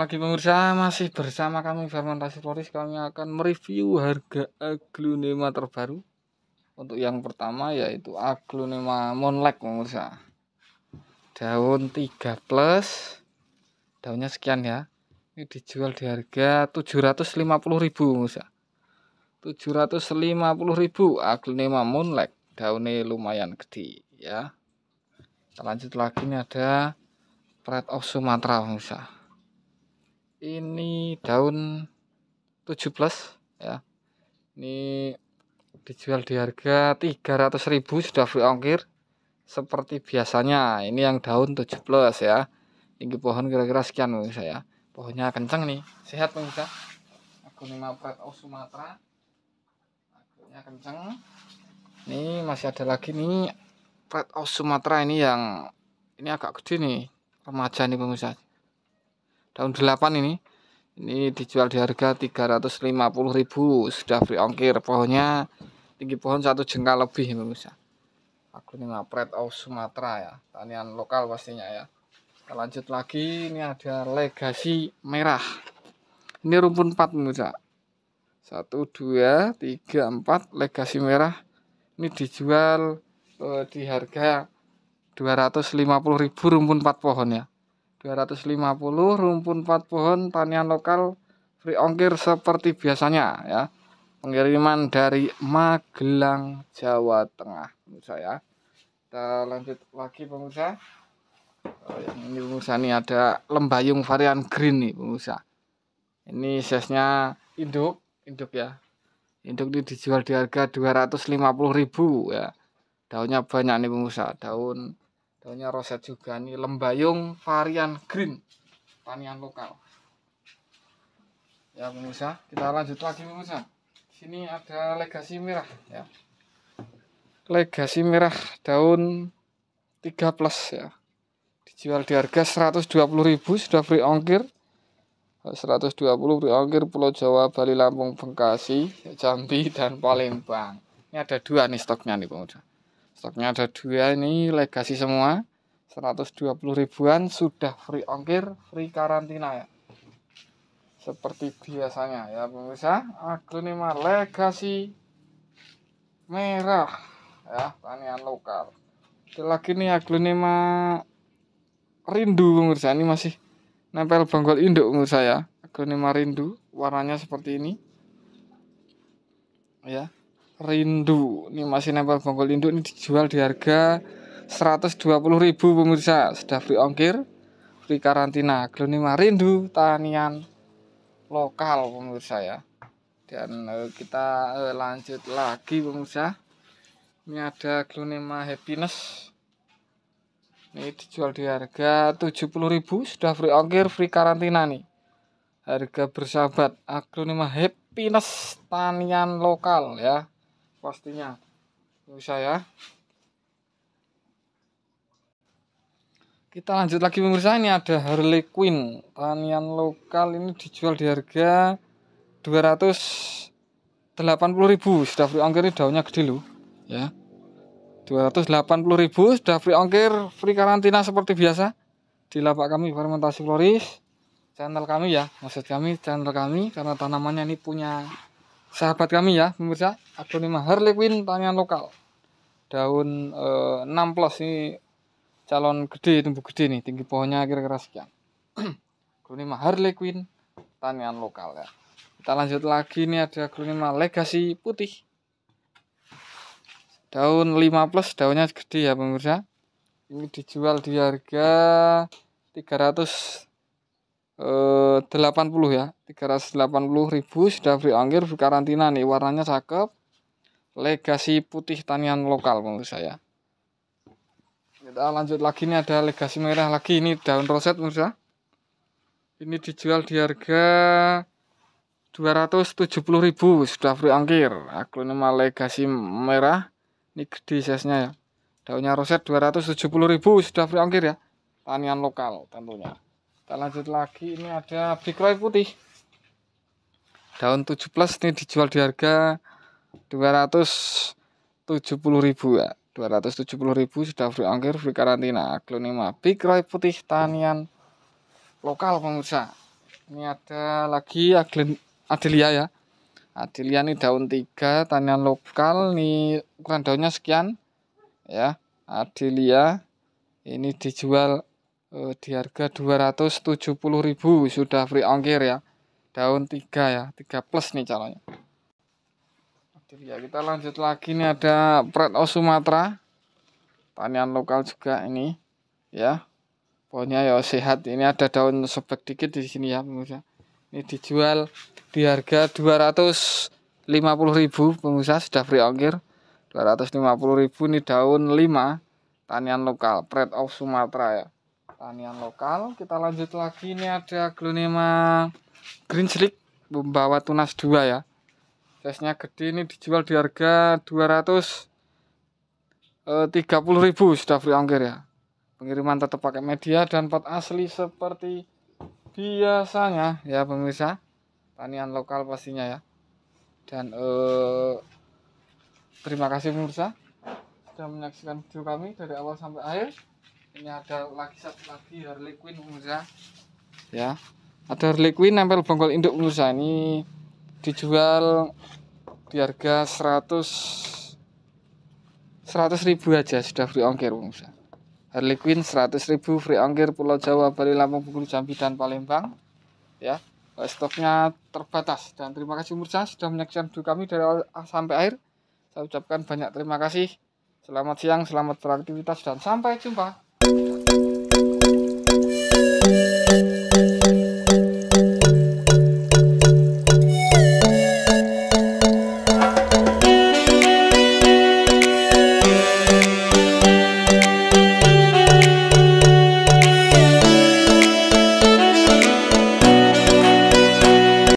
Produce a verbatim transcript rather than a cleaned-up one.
lagi pemirsa, masih bersama kami Fermentasi Floris. Kami akan mereview harga aglonema terbaru. Untuk yang pertama yaitu aglonema Monlek pemirsa. Daun tiga plus. Daunnya sekian ya. Ini dijual di harga tujuh ratus lima puluh ribu pemirsa. tujuh ratus lima puluh ribu aglonema Monlek. Daunnya lumayan gede ya. Kita lanjut lagi, ini ada Pride of Sumatera pemirsa. Ini daun tujuh plus ya. Ini dijual di harga tiga ratus ribu sudah free ongkir seperti biasanya. Ini yang daun tujuh plus ya. Tinggi pohon kira-kira sekian pemirsa ya. Pohonnya kenceng nih, sehat pemirsa. Aglonema Pride of Sumatera. Aglonema kenceng. Ini masih ada lagi nih Pride of Sumatera, ini yang ini agak gede nih, remaja nih pemirsa. Daun delapan ini. Ini dijual di harga tiga ratus lima puluh ribu sudah free ongkir. Pohonnya tinggi pohon satu jengkal lebih pemirsa. Aglonema Pride of Sumatera ya, tanian lokal pastinya ya. Kita lanjut lagi, ini ada Legasi merah. Ini rumpun empat pemirsa. satu dua tiga empat Legasi merah. Ini dijual eh, di harga dua ratus lima puluh ribu rumpun empat pohon ya. dua ratus lima puluh rumpun empat pohon tanian lokal free ongkir seperti biasanya ya. Pengiriman dari Magelang, Jawa Tengah pemirsa ya. Kita lanjut lagi pemirsa. Oh, yang ini pemirsa, ini ada lembayung varian green nih pemirsa. Ini size-nya induk, induk ya. Induk ini dijual di harga dua ratus lima puluh ribu ya. Daunnya banyak nih pemirsa, daun daunnya roset juga. Nih lembayung varian green tanian lokal ya pemirsa. Kita lanjut lagi pemirsa. Sini ada Legasi merah ya. Legasi merah daun tiga plus ya. Dijual di harga seratus dua puluh ribu sudah free ongkir. seratus dua puluh free ongkir Pulau Jawa, Bali, Lampung, Bekasi, Jambi dan Palembang. Ini ada dua nih stoknya nih pemirsa. Stoknya ada dua, ini Legasi semua. seratus dua puluh ribuan sudah free ongkir, free karantina ya. Seperti biasanya ya pemirsa. Aglonema Legasi merah ya, tanian lokal. Ada lagi nih aglonema rindu pemirsa. Ini masih nempel bonggol induk pemirsa ya. Aglonema rindu, warnanya seperti ini ya. Rindu ini masih nempel bonggol induk. Ini dijual di harga seratus dua puluh ribu pemirsa, sudah free ongkir, free karantina. Aglonema rindu tanian lokal pemirsa ya. Dan eh, kita eh, lanjut lagi pemirsa. Ini ada aglonema happiness. Ini dijual di harga tujuh puluh ribu sudah free ongkir, free karantina nih. Harga bersahabat. Aglonema happiness tanian lokal ya. Pastinya pemirsa ya. Kita lanjut lagi pemirsa, ini ada Harley Quinn tanian lokal. Ini dijual di harga dua ratus delapan puluh ribu sudah free ongkir. Ini daunnya gede loh ya. dua ratus delapan puluh ribu sudah free ongkir, free karantina seperti biasa di lapak kami Fermentasi Floris, channel kami ya. Maksud kami channel kami karena tanamannya ini punya sahabat kami ya pemirsa. Aglonema Harley Quinn tanian lokal. Daun eh, enam plus, ini calon gede, tumbuh gede nih, tinggi pohonnya kira-kira sekian. Aglonema Harley Quinn tanian lokal ya. Kita lanjut lagi, ini ada aglonema Legasi putih. Daun lima plus, daunnya gede ya pemirsa. Ini dijual di harga tiga ratus delapan puluh ya. tiga ratus delapan puluh ribu sudah free ongkir, free karantina nih. Warnanya cakep. Legasi putih tanian lokal pemirsa ya. Kita lanjut lagi, ini ada Legasi merah lagi. Ini daun roset pemirsa. Ini dijual di harga dua ratus tujuh puluh ribu sudah free ongkir. Aglonema Legasi merah. Ini gede size-nya ya. Daunnya roset dua ratus tujuh puluh ribu sudah free ongkir ya. Tanian lokal tentunya. Kita lanjut lagi, ini ada Big Roy putih. Daun tujuh plus, ini dijual di harga dua ratus tujuh puluh ribu ya. dua ratus tujuh puluh ribu sudah free ongkir, free karantina. Aglonema Big Roy putih tanian lokal pemirsa. Ini ada lagi Adelia ya. Adelia ini daun tiga, tanian lokal. Ini ukuran daunnya sekian ya. Adelia ini dijual eh, di harga dua ratus tujuh puluh ribu, sudah free ongkir ya. Daun tiga ya, tiga plus nih calonnya. Adelia, kita lanjut lagi. Ini ada Pret of Sumatera. Tanian lokal juga ini ya. Pokoknya ya sehat. Ini ada daun sobek dikit di sini ya pemirsa. Ini dijual di harga dua ratus lima puluh ribu pemirsa, sudah free ongkir. dua ratus lima puluh ribu. Ini daun lima, tanian lokal, Pret of Sumatera ya. Tanian lokal. Kita lanjut lagi. Ini ada Aglonema Green Slick, membawa tunas dua ya. Size-nya gede, ini dijual di harga dua ratus tiga puluh ribu, sudah free ongkir ya. Pengiriman tetap pakai media dan pot asli seperti biasanya ya pemirsa. Tanian lokal pastinya ya. Dan eh, terima kasih pemirsa sudah menyaksikan video kami dari awal sampai akhir. Ini ada lagi satu lagi Harley Quinn pemirsa ya. Ada Harley Quinn nempel bonggol induk pemirsa. Ini dijual di harga seratus ribu aja, sudah free ongkir pemirsa. Harley Quinn seratus ribu free ongkir, Pulau Jawa, Bali, Lampung, Bengkulu, Jambi, dan Palembang ya. Stoknya terbatas. Dan terima kasih pemirsa sudah menyaksikan video kami dari awal sampai akhir. Saya ucapkan banyak terima kasih. Selamat siang, selamat beraktivitas, dan sampai jumpa.